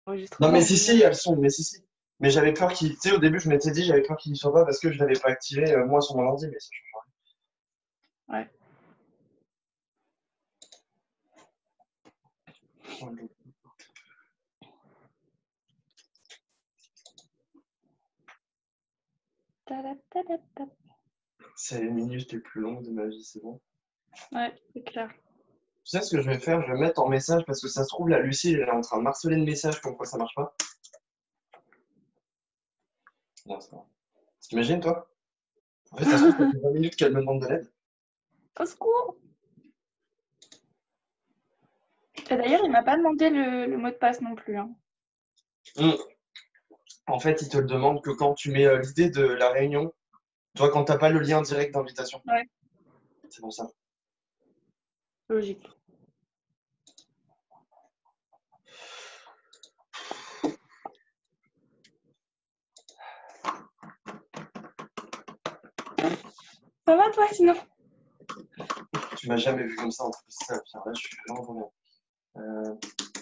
Non, mais enregistrement. si, elles sont, mais si. Mais j'avais peur qu'il, tu sais, au début, je m'étais dit, j'avais peur qu'il n'y soit pas parce que je l'avais pas activé, moi, sur mon ordi, mais ça change Ouais. rien. Ta-da-ta-da-ta. C'est les minutes les plus longues de ma vie, c'est bon. Ouais, c'est clair. Tu sais ce que je vais faire? Je vais mettre en message parce que ça se trouve, la Lucie, elle est en train de marceler de messages comme quoi ça marche pas. Non, c'est pas. T'imagines, toi? En fait, ça se trouve, ça fait 20 minutes qu'elle me demande de l'aide. Au secours! Et d'ailleurs, il m'a pas demandé le mot de passe non plus, hein. Hum. En fait, il te le demande que quand tu mets l'idée de la réunion, toi, quand t'as pas le lien direct d'invitation. Ouais, C'est pour ça. logique. Ça va toi sinon? Tu m'as jamais vu comme ça entre ça et Pierre. Là, je suis vraiment bien. Euh,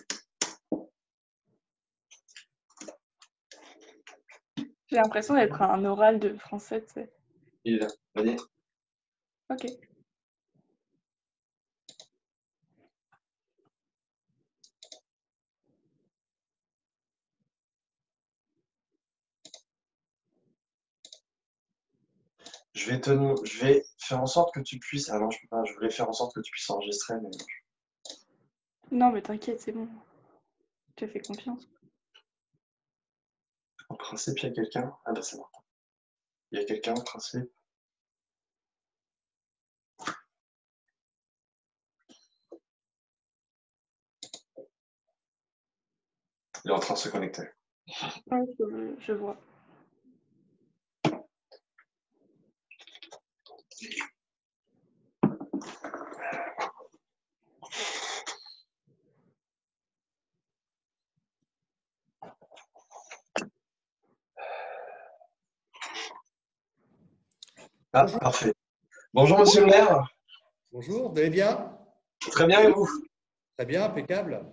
J'ai l'impression d'être un oral de français, tu sais. il est là. Vas-y. Ok. Je vais faire en sorte que tu puisses. Ah non, je peux pas. Je voulais faire en sorte que tu puisses enregistrer, mais Non, mais t'inquiète, c'est bon. Je te fais confiance. en principe, il y a quelqu'un. Ah bah c'est bon. Il y a quelqu'un, en principe. Il est en train de se connecter. Ouais, je vois. Ah, Bonjour, parfait. Bonjour, monsieur le maire. bonjour, vous allez bien? Très bien, et vous? Très bien, impeccable.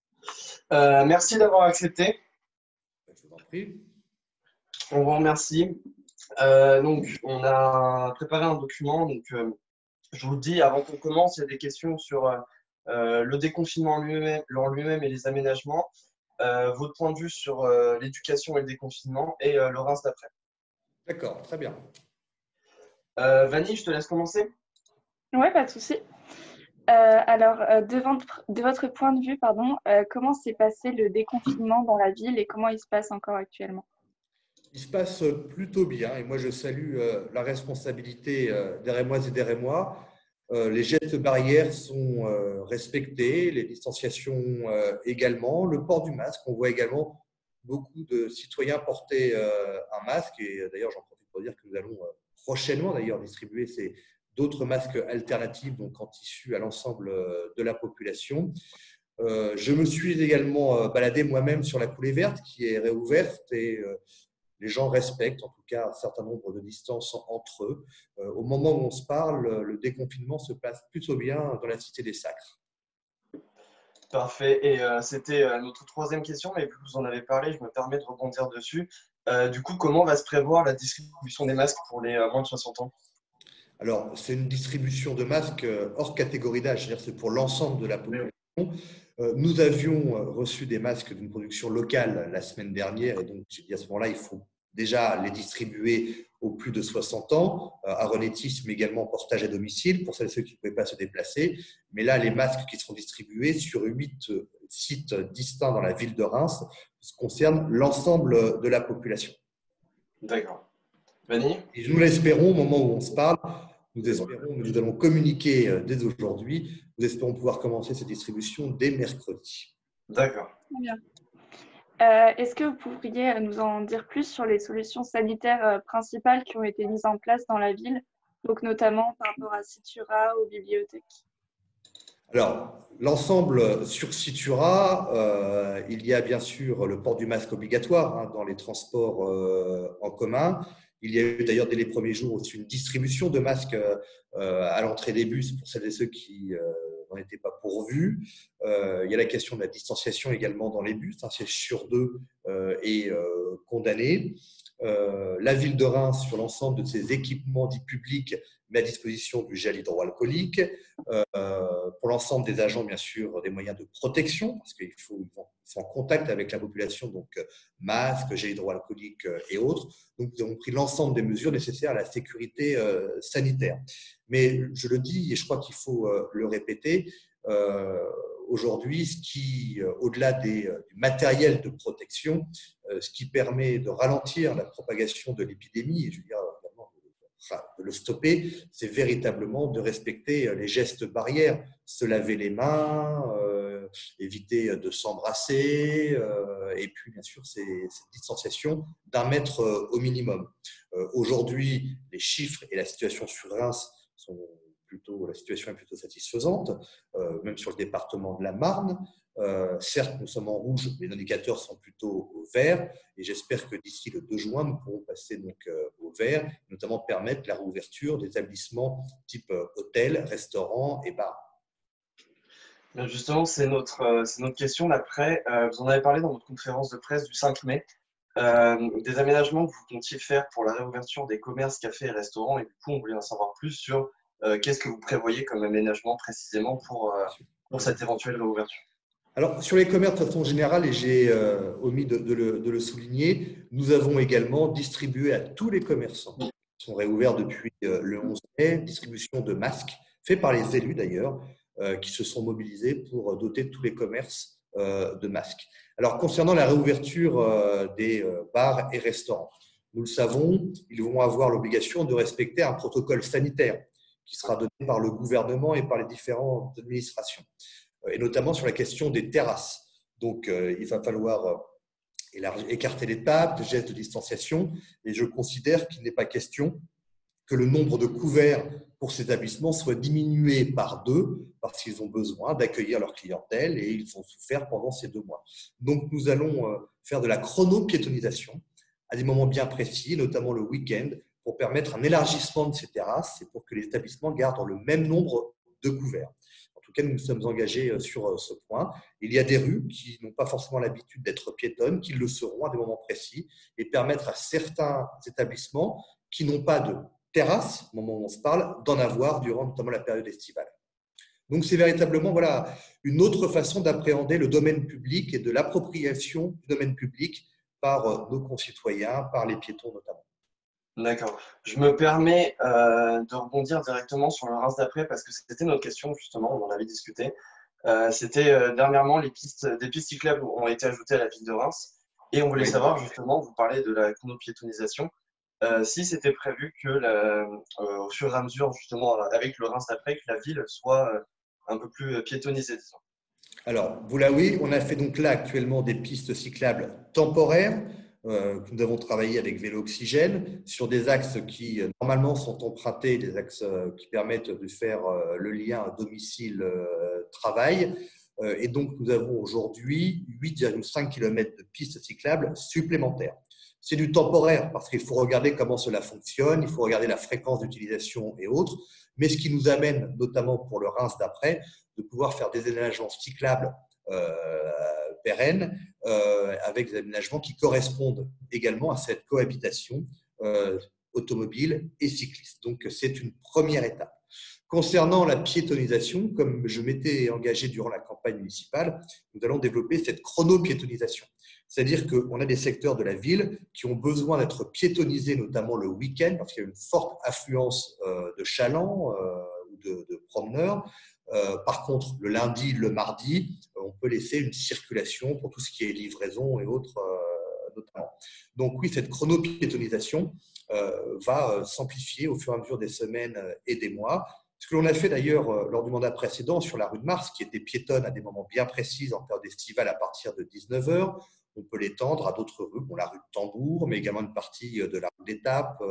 Merci d'avoir accepté. Je vous en prie. On vous remercie. Donc, on a préparé un document. Donc, je vous le dis, avant qu'on commence, il y a des questions sur le déconfinement en lui-même et les aménagements, votre point de vue sur l'éducation et le déconfinement et le Reims d'après. D'accord, très bien. Vanille, je te laisse commencer. Ouais, pas de souci. Alors, de votre point de vue, pardon, comment s'est passé le déconfinement dans la ville et comment il se passe encore actuellement? Il se passe plutôt bien et moi je salue la responsabilité des Rémoises et des Rémois. Les gestes barrières sont respectés, les distanciations également, le port du masque. On voit également beaucoup de citoyens porter un masque et d'ailleurs j'en profite pour dire que nous allons prochainement d'ailleurs distribuer d'autres masques alternatifs donc en tissu à l'ensemble de la population. Je me suis également baladé moi-même sur la coulée verte qui est réouverte et les gens respectent en tout cas un certain nombre de distances entre eux. Au moment où on se parle, le déconfinement se passe plutôt bien dans la Cité des Sacres. Parfait. Et c'était notre troisième question, mais vu que vous en avez parlé, je me permets de rebondir dessus. Du coup, comment va se prévoir la distribution des masques pour les moins de 60 ans? Alors, c'est une distribution de masques hors catégorie d'âge, c'est-à-dire c'est pour l'ensemble de la population. Nous avions reçu des masques d'une production locale la semaine dernière et donc j'ai dit à ce moment-là, il faut déjà les distribuer aux plus de 60 ans, à Renétis, mais également portage à domicile pour celles et ceux qui ne pouvaient pas se déplacer. Mais là, les masques qui seront distribués sur 8 sites distincts dans la ville de Reims concernent l'ensemble de la population. D'accord. Vanille? Et nous l'espérons au moment où on se parle. Nous allons communiquer dès aujourd'hui. Nous espérons pouvoir commencer cette distribution dès mercredi. D'accord. Très bien. Est-ce que vous pourriez nous en dire plus sur les solutions sanitaires principales qui ont été mises en place dans la ville, donc notamment par rapport à Citura, aux bibliothèques? Alors, l'ensemble sur Citura, il y a bien sûr le port du masque obligatoire dans les transports en commun. Il y a eu d'ailleurs dès les premiers jours aussi une distribution de masques à l'entrée des bus pour celles et ceux qui n'en étaient pas pourvus. Il y a la question de la distanciation également dans les bus. Un siège sur deux est condamné. La ville de Reims, sur l'ensemble de ses équipements dits publics, met à disposition du gel hydroalcoolique. Pour l'ensemble des agents, bien sûr, des moyens de protection, parce qu'ils sont en contact avec la population, donc masques, gel hydroalcoolique et autres. Donc, nous avons pris l'ensemble des mesures nécessaires à la sécurité sanitaire. Mais je le dis, et je crois qu'il faut le répéter, aujourd'hui, au-delà du matériel de protection, ce qui permet de ralentir la propagation de l'épidémie, et je veux dire, de le stopper, c'est véritablement de respecter les gestes barrières, se laver les mains, éviter de s'embrasser, et puis bien sûr cette distanciation d'1 mètre au minimum. Aujourd'hui, les chiffres et la situation sur Reims la situation est plutôt satisfaisante, même sur le département de la Marne. Certes, nous sommes en rouge, mais les indicateurs sont plutôt au vert, et j'espère que d'ici le 2 juin, nous pourrons passer donc au vert, notamment permettre la réouverture des établissements type hôtel, restaurants et bars. Justement, c'est notre question d'après. Vous en avez parlé dans votre conférence de presse du 5 mai. Des aménagements que vous comptiez faire pour la réouverture des commerces, cafés et restaurants, et du coup, on voulait en savoir plus sur qu'est-ce que vous prévoyez comme aménagement précisément pour cette éventuelle réouverture. Alors, sur les commerces de façon générale, et j'ai omis de le souligner, nous avons également distribué à tous les commerçants qui sont réouverts depuis le 11 mai, distribution de masques, fait par les élus d'ailleurs, qui se sont mobilisés pour doter tous les commerces de masques. Alors, concernant la réouverture des bars et restaurants, nous le savons, ils vont avoir l'obligation de respecter un protocole sanitaire qui sera donné par le gouvernement et par les différentes administrations, et notamment sur la question des terrasses. Donc, il va falloir écarter les tables, des gestes de distanciation, et je considère qu'il n'est pas question que le nombre de couverts pour ces établissements soit diminué par 2, parce qu'ils ont besoin d'accueillir leur clientèle et ils ont souffert pendant ces 2 mois. Donc, nous allons faire de la chrono-piétonisation à des moments bien précis, notamment le week-end, pour permettre un élargissement de ces terrasses et pour que les établissements gardent le même nombre de couverts. En tout cas, nous nous sommes engagés sur ce point. Il y a des rues qui n'ont pas forcément l'habitude d'être piétonnes, qui le seront à des moments précis, et permettre à certains établissements qui n'ont pas de terrasse, au moment où on se parle, d'en avoir durant notamment la période estivale. Donc, c'est véritablement une autre façon d'appréhender le domaine public et de l'appropriation du domaine public par nos concitoyens, par les piétons notamment. D'accord. Je me permets de rebondir directement sur le Reims d'après parce que c'était notre question justement, on en avait discuté. C'était dernièrement des pistes cyclables ont été ajoutées à la ville de Reims et on voulait savoir justement, vous parlez de la chronopiétonisation, si c'était prévu que au fur et à mesure justement avec le Reims d'après que la ville soit un peu plus piétonisée, disons. Alors, oui, on a fait donc là actuellement des pistes cyclables temporaires. Nous avons travaillé avec Vélo Oxygène sur des axes qui normalement sont empruntés, des axes qui permettent de faire le lien domicile-travail. Et donc, nous avons aujourd'hui 8,5 km de pistes cyclables supplémentaires. C'est du temporaire parce qu'il faut regarder comment cela fonctionne, il faut regarder la fréquence d'utilisation et autres. Mais ce qui nous amène, notamment pour le Reims d'après, de pouvoir faire des aménagements cyclables pérennes avec des aménagements qui correspondent également à cette cohabitation automobile et cycliste. Donc, c'est une première étape. Concernant la piétonisation, comme je m'étais engagé durant la campagne municipale, nous allons développer cette chrono-piétonisation. C'est-à-dire qu'on a des secteurs de la ville qui ont besoin d'être piétonisés, notamment le week-end, parce qu'il y a une forte affluence de chalands ou de promeneurs. Par contre, le lundi, le mardi, on peut laisser une circulation pour tout ce qui est livraison et autres, notamment. Donc oui, cette chrono-piétonisation va s'amplifier au fur et à mesure des semaines et des mois. Ce que l'on a fait d'ailleurs lors du mandat précédent sur la rue de Mars, qui était piétonne à des moments bien précis en période estivale à partir de 19h, on peut l'étendre à d'autres rues, la rue de Tambour, mais également une partie de la rue d'Étape,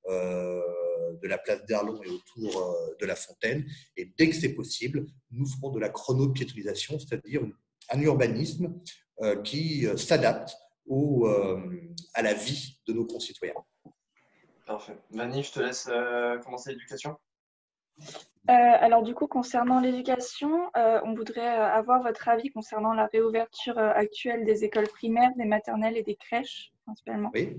de la place d'Erlon et autour de la Fontaine. Et dès que c'est possible, nous ferons de la chrono-piétonisation, c'est-à-dire un urbanisme qui s'adapte à la vie de nos concitoyens. Parfait. Vanny, je te laisse commencer l'éducation. Alors du coup, concernant l'éducation, on voudrait avoir votre avis concernant la réouverture actuelle des écoles primaires, des maternelles et des crèches, principalement. Oui.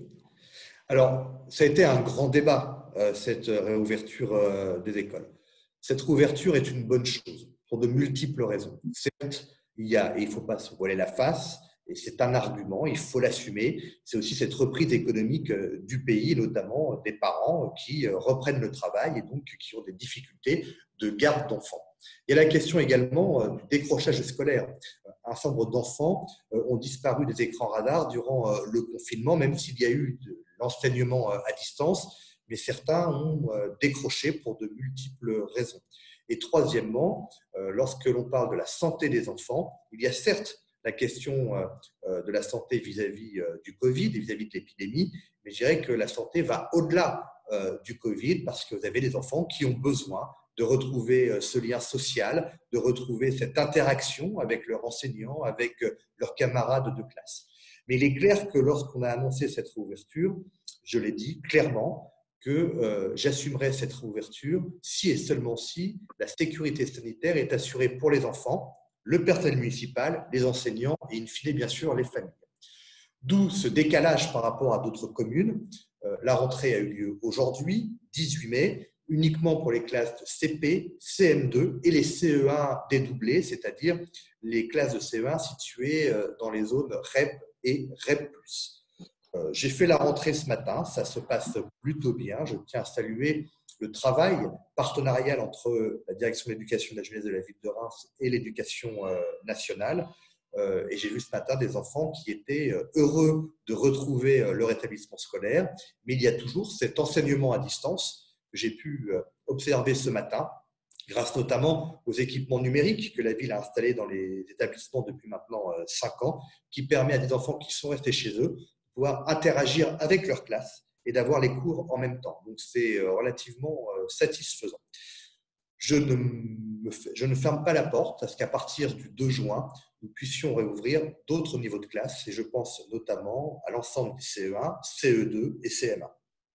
Alors, ça a été un grand débat, cette réouverture des écoles. Cette réouverture est une bonne chose pour de multiples raisons. Certes, il ne faut pas se voiler la face, et c'est un argument, il faut l'assumer. C'est aussi cette reprise économique du pays, notamment des parents qui reprennent le travail et donc qui ont des difficultés de garde d'enfants. Il y a la question également du décrochage scolaire. Un certain nombre d'enfants ont disparu des écrans radars durant le confinement, même s'il y a eu de l'enseignement à distance, mais certains ont décroché pour de multiples raisons. Et troisièmement, lorsque l'on parle de la santé des enfants, il y a certes la question de la santé vis-à-vis du Covid et vis-à-vis de l'épidémie, mais je dirais que la santé va au-delà du Covid parce que vous avez des enfants qui ont besoin de retrouver ce lien social, de retrouver cette interaction avec leurs enseignants, avec leurs camarades de classe. Mais il est clair que lorsqu'on a annoncé cette réouverture, je l'ai dit clairement, que j'assumerai cette réouverture si et seulement si la sécurité sanitaire est assurée pour les enfants, le personnel municipal, les enseignants et in fine, bien sûr, les familles. D'où ce décalage par rapport à d'autres communes. La rentrée a eu lieu aujourd'hui, 18 mai, uniquement pour les classes de CP, CM2 et les CE1 dédoublés, c'est-à-dire les classes de CE1 situées dans les zones REP et REP+. J'ai fait la rentrée ce matin, ça se passe plutôt bien. Je tiens à saluer le travail partenarial entre la direction de l'éducation et de la jeunesse de la ville de Reims et l'éducation nationale. Et j'ai vu ce matin des enfants qui étaient heureux de retrouver leur établissement scolaire. Mais il y a toujours cet enseignement à distance que j'ai pu observer ce matin, grâce notamment aux équipements numériques que la ville a installés dans les établissements depuis maintenant 5 ans, qui permet à des enfants qui sont restés chez eux de pouvoir interagir avec leur classe et d'avoir les cours en même temps. Donc, c'est relativement satisfaisant. Je ne ferme pas la porte à ce qu'à partir du 2 juin, nous puissions réouvrir d'autres niveaux de classe et je pense notamment à l'ensemble des CE1, CE2 et CM1.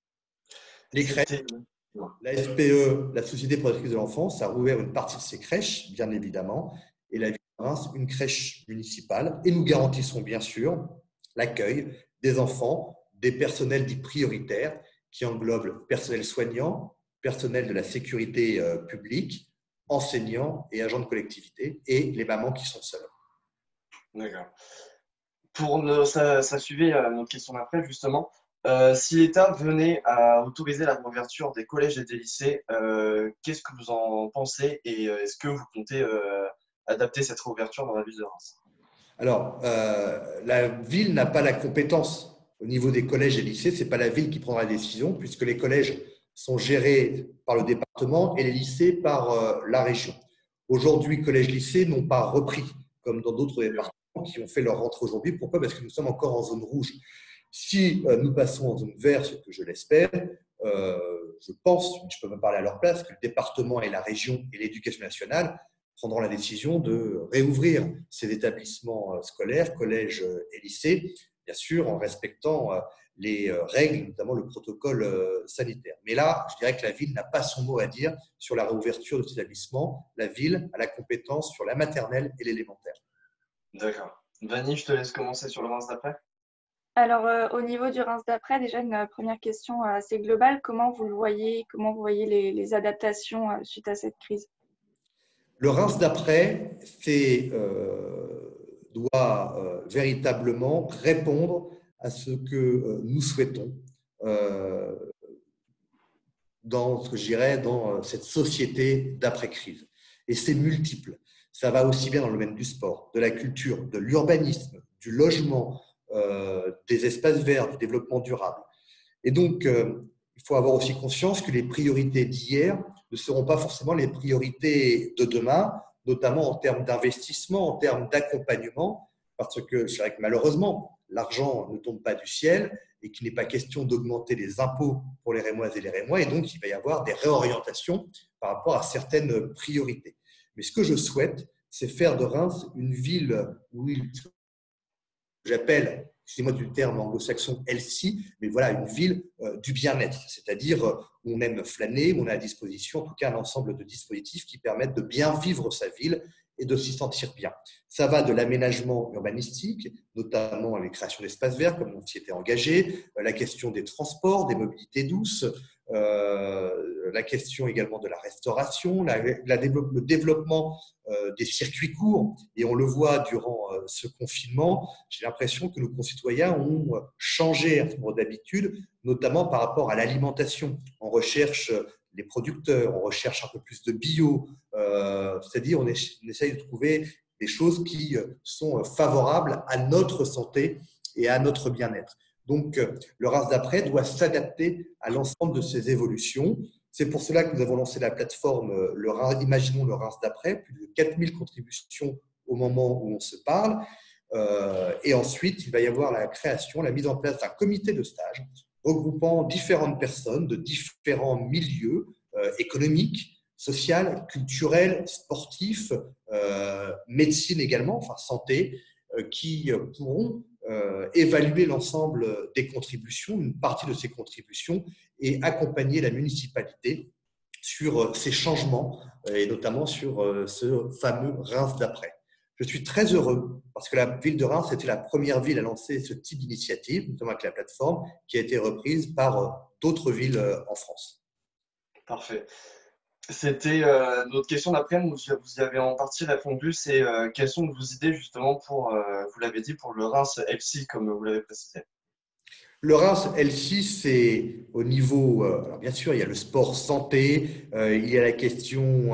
Les crèches, la SPE, la Société protectrice de l'enfance, a rouvert une partie de ses crèches, bien évidemment, et la ville de Reims, une crèche municipale. Et nous garantissons bien sûr l'accueil des enfants, des personnels dits prioritaires, qui englobent le personnel soignant, personnel de la sécurité publique, enseignants et agents de collectivité, et les mamans qui sont seules. D'accord. Ça suivait notre question d'après, justement. Si l'État venait à autoriser la réouverture des collèges et des lycées, qu'est-ce que vous en pensez et est-ce que vous comptez adapter cette réouverture dans la ville de Reims? Alors, la ville n'a pas la compétence au niveau des collèges et lycées, ce n'est pas la ville qui prendra la décision puisque les collèges sont gérés par le département et les lycées par la région. Aujourd'hui, collèges-lycées n'ont pas repris, comme dans d'autres départements qui ont fait leur rentrée aujourd'hui. Pourquoi? Parce que nous sommes encore en zone rouge. Si nous passons en zone verte, ce que je l'espère, je pense, je peux me parler à leur place, que le département et la région et l'éducation nationale prendront la décision de réouvrir ces établissements scolaires, collèges et lycées, bien sûr en respectant les règles, notamment le protocole sanitaire. Mais là, je dirais que la ville n'a pas son mot à dire sur la réouverture de ces établissements. La ville a la compétence sur la maternelle et l'élémentaire. D'accord. Vanny, je te laisse commencer sur le Reims d'après. Alors, au niveau du Reims d'après, déjà une première question assez globale. Comment vous le voyez, comment vous voyez les adaptations suite à cette crise? Le Reims d'après doit véritablement répondre à ce que nous souhaitons dans ce que je dirais dans cette société d'après-crise. Et c'est multiple. Ça va aussi bien dans le domaine du sport, de la culture, de l'urbanisme, du logement, des espaces verts, du développement durable. Et donc, il faut avoir aussi conscience que les priorités d'hier ne seront pas forcément les priorités de demain, notamment en termes d'investissement, en termes d'accompagnement, parce que je dirais que malheureusement, l'argent ne tombe pas du ciel et qu'il n'est pas question d'augmenter les impôts pour les Rémoises et les Rémois, et donc il va y avoir des réorientations par rapport à certaines priorités. Mais ce que je souhaite, c'est faire de Reims une ville où j'appelle excusez-moi du terme anglo-saxon, healthy, mais voilà, une ville du bien-être, c'est-à-dire où on aime flâner, où on a à disposition en tout cas un ensemble de dispositifs qui permettent de bien vivre sa ville et de s'y sentir bien. Ça va de l'aménagement urbanistique, notamment avec la création d'espaces verts, comme on s'y était engagé, la question des transports, des mobilités douces, la question également de la restauration, le développement des circuits courts. Et on le voit durant ce confinement, j'ai l'impression que nos concitoyens ont changé un certain nombre d'habitudes, notamment par rapport à l'alimentation. On recherche les producteurs, on recherche un peu plus de bio, c'est-à-dire on essaye de trouver des choses qui sont favorables à notre santé et à notre bien-être. Donc, le Reims d'après doit s'adapter à l'ensemble de ces évolutions. C'est pour cela que nous avons lancé la plateforme Imaginons le Reims d'après, plus de 4000 contributions au moment où on se parle. Et ensuite, il va y avoir la création, la mise en place d'un comité de stage regroupant différentes personnes de différents milieux économiques, social, culturel, sportif, médecine également, enfin santé, qui pourront évaluer l'ensemble des contributions, une partie de ces contributions, et accompagner la municipalité sur ces changements, et notamment sur ce fameux Reims d'après. Je suis très heureux parce que la ville de Reims était la première ville à lancer ce type d'initiative, notamment avec la plateforme, qui a été reprise par d'autres villes en France. Parfait. C'était notre question d'après, vous y avez en partie répondu, c'est quelles sont vos idées justement pour, vous l'avez dit, pour le Reims FC, comme vous l'avez précisé. Le Reims L6, c'est au niveau, alors bien sûr, il y a le sport santé, il y a la question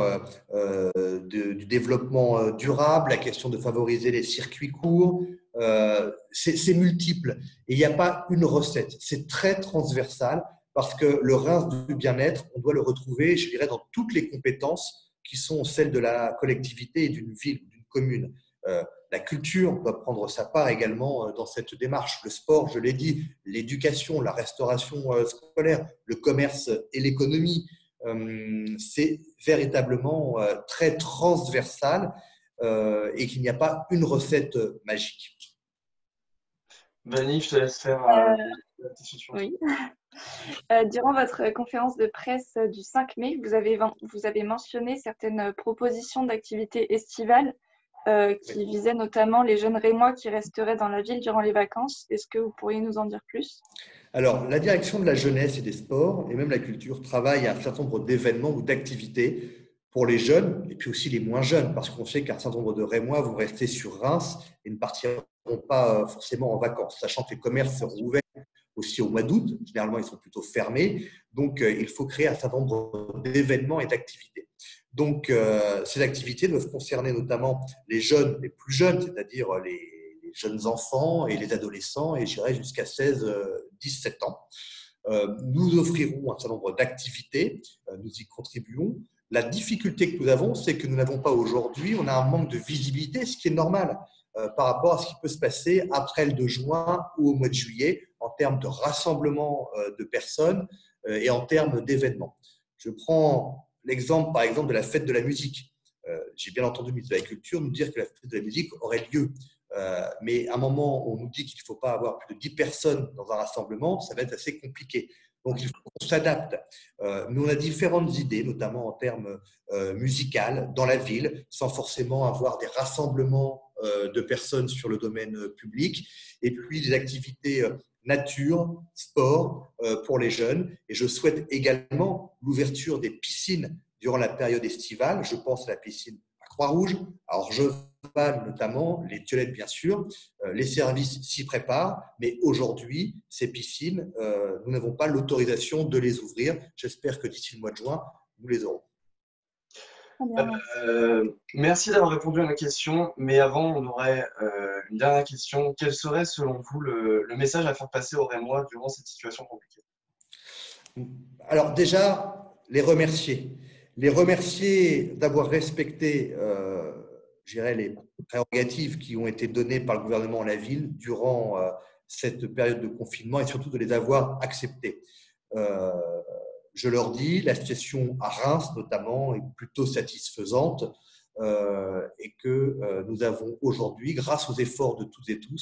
du développement durable, la question de favoriser les circuits courts, c'est multiple. Et il n'y a pas une recette, c'est très transversal parce que le Reims du bien-être, on doit le retrouver, je dirais, dans toutes les compétences qui sont celles de la collectivité et d'une ville, d'une commune. La culture doit prendre sa part également dans cette démarche. Le sport, je l'ai dit, l'éducation, la restauration scolaire, le commerce et l'économie, c'est véritablement très transversal et qu'il n'y a pas une recette magique. Vanille, je te laisse faire la question. Oui. Durant votre conférence de presse du 5 mai, vous avez mentionné certaines propositions d'activités estivales qui visaient notamment les jeunes Rémois qui resteraient dans la ville durant les vacances. Est-ce que vous pourriez nous en dire plus? Alors, la direction de la jeunesse et des sports, et même la culture, travaille à un certain nombre d'événements ou d'activités pour les jeunes, et puis aussi les moins jeunes, parce qu'on sait qu'un certain nombre de Rémois vont rester sur Reims et ne partiront pas forcément en vacances, sachant que les commerces seront ouverts aussi au mois d'août. Généralement, ils sont plutôt fermés. Donc, il faut créer un certain nombre d'événements et d'activités. Donc, ces activités doivent concerner notamment les jeunes, les plus jeunes, c'est-à-dire les jeunes enfants et les adolescents, et j'irai jusqu'à 16-17 ans. Nous offrirons un certain nombre d'activités, nous y contribuons. La difficulté que nous avons, c'est que nous n'avons pas aujourd'hui, on a un manque de visibilité, ce qui est normal par rapport à ce qui peut se passer après le 2 juin ou au mois de juillet en termes de rassemblement de personnes et en termes d'événements. Je prends l'exemple, par exemple, de la fête de la musique. J'ai bien entendu le ministre de la Culture nous dire que la fête de la musique aurait lieu. Mais à un moment, on nous dit qu'il ne faut pas avoir plus de 10 personnes dans un rassemblement, ça va être assez compliqué. Donc, il faut qu'on s'adapte. Nous, on a différentes idées, notamment en termes musicaux, dans la ville, sans forcément avoir des rassemblements de personnes sur le domaine public. Et puis, des activités nature, sport pour les jeunes. Et je souhaite également l'ouverture des piscines durant la période estivale. Je pense à la piscine à Croix-Rouge, à Orgeval notamment, les Thiolettes bien sûr. Les services s'y préparent, mais aujourd'hui, ces piscines, nous n'avons pas l'autorisation de les ouvrir. J'espère que d'ici le mois de juin, nous les aurons. Merci d'avoir répondu à ma question, mais avant, on aurait une dernière question. Quel serait, selon vous, le message à faire passer aux Rémois durant cette situation compliquée? Alors déjà, les remercier. Les remercier d'avoir respecté les prérogatives qui ont été données par le gouvernement à la ville durant cette période de confinement et surtout de les avoir acceptées. Je leur dis, la situation à Reims notamment est plutôt satisfaisante et que nous avons aujourd'hui, grâce aux efforts de toutes et tous,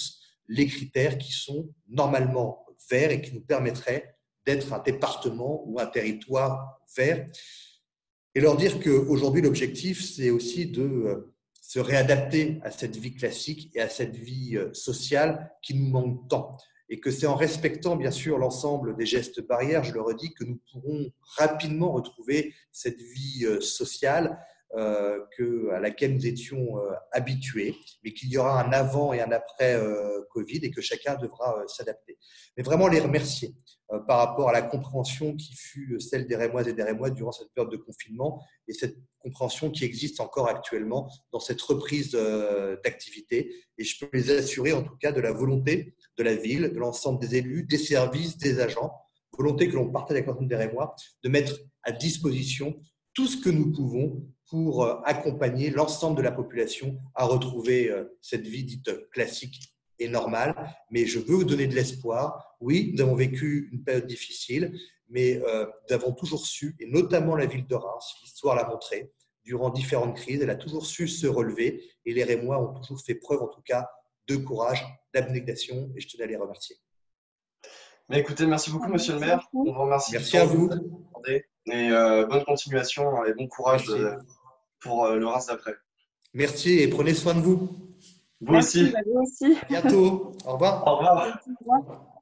les critères qui sont normalement verts et qui nous permettraient d'être un département ou un territoire vert. Et leur dire qu'aujourd'hui, l'objectif, c'est aussi de se réadapter à cette vie classique et à cette vie sociale qui nous manque tant. Et que c'est en respectant, bien sûr, l'ensemble des gestes barrières, je le redis, que nous pourrons rapidement retrouver cette vie sociale à laquelle nous étions habitués, mais qu'il y aura un avant et un après Covid et que chacun devra s'adapter. Mais vraiment les remercier par rapport à la compréhension qui fut celle des Rémoises et des Rémois durant cette période de confinement et cette compréhension qui existe encore actuellement dans cette reprise d'activité. Et je peux les assurer en tout cas de la volonté de la ville, de l'ensemble des élus, des services, des agents, volonté que l'on partage avec l'ensemble des Rémois, de mettre à disposition tout ce que nous pouvons pour accompagner l'ensemble de la population à retrouver cette vie dite classique et normale. Mais je veux vous donner de l'espoir. Oui, nous avons vécu une période difficile, mais nous avons toujours su, et notamment la ville de Reims, l'histoire l'a montré, durant différentes crises, elle a toujours su se relever et les Rémois ont toujours fait preuve, en tout cas, de courage, d'abnégation, et je tenais à les remercier. Mais écoutez, merci beaucoup, monsieur le maire. On vous remercie. Merci à vous. Et bonne continuation et bon courage pour le Reims d'après. Merci et prenez soin de vous. Vous aussi. Vous aussi. À bientôt. Au revoir. Au revoir. Au revoir.